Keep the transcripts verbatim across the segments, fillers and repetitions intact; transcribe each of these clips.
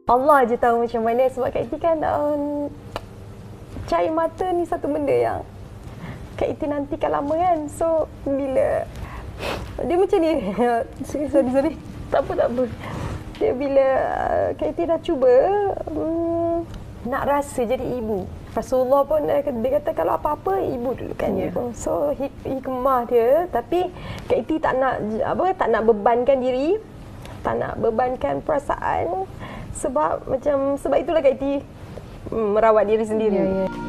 Allah je tahu macam mana, sebab Kak Iti kan um, cahaya mata ni satu benda yang Kak Iti nantikan lama kan. So bila dia macam ni, sorry sorry, sorry. tak apa tak apa. Dia bila uh, Kak Iti dah cuba um, nak rasa jadi ibu. Rasulullah pun dia kata kalau apa-apa ibu dulu kan. Yeah. So hik- hikmah dia, tapi Kak Iti tak nak apa tak nak bebankan diri, tak nak bebankan perasaan, sebab macam sebab itulah Kak Iti mm, merawat diri sendiri. Yeah, yeah.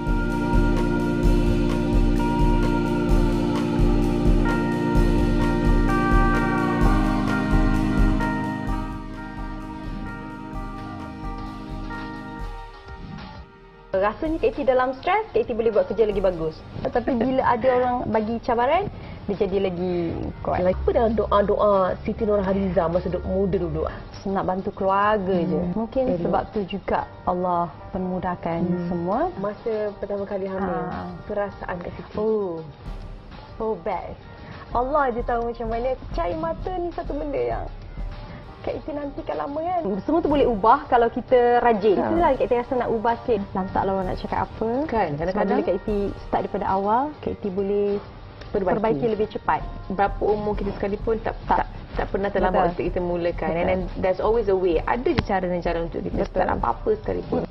Rasanya Kak Iti dalam stres, Kak Iti boleh buat kerja lagi bagus. Tapi bila ada orang bagi cabaran, dia jadi lagi kuat. Apa dalam doa-doa Siti Nurhaliza masa duduk muda dulu? Nak bantu keluarga hmm. je. Mungkin Elok. sebab tu juga Allah memudahkan hmm. semua. Masa pertama kali hamil, ha. perasaan Kak Siti? Oh, oh best. Allah je tahu macam mana. Cahaya mata ni satu benda yang Kak Iti nantikan lama kan. Semua tu boleh ubah kalau kita rajin. Ha. Itulah Kak Iti rasa nak ubah sikit. Lantaklah orang nak cakap apa. Kan, kadang-kadang bila Kak Iti start daripada awal, Kak Iti boleh perbaiki, perbaiki lebih cepat. Berapa umur kita sekalipun tak tak, tak pernah terlambat untuk kita mulakan. Betul. And then there's always a way. Ada je cara dan cara untuk kita Betul. start apa-apa sekalipun.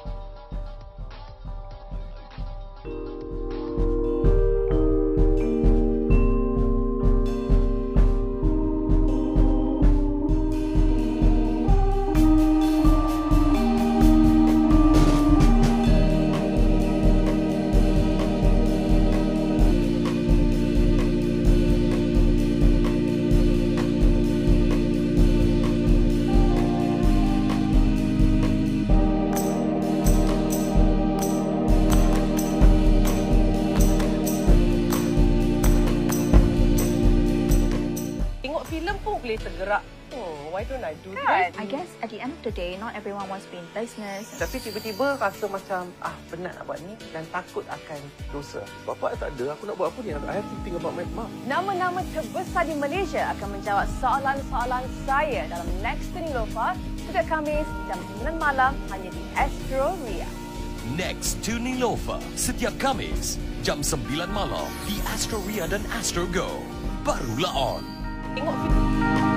Filem pun boleh tergerak. Oh, why don't I do kan? that? I guess at the end of the day, not everyone wants to be in business. Tapi tiba-tiba rasa macam, ah penat nak buat ni dan takut akan dosa. Bapak tak ada, aku nak buat apa ni? I have to think about my mom. Nama-nama terbesar di Malaysia akan menjawab soalan-soalan saya dalam Next to Niloufar setiap Khamis jam sembilan malam hanya di Astro Ria. Next to Niloufar setiap Khamis jam sembilan malam di Astro Ria dan Astro Go. Barulah on. Tengok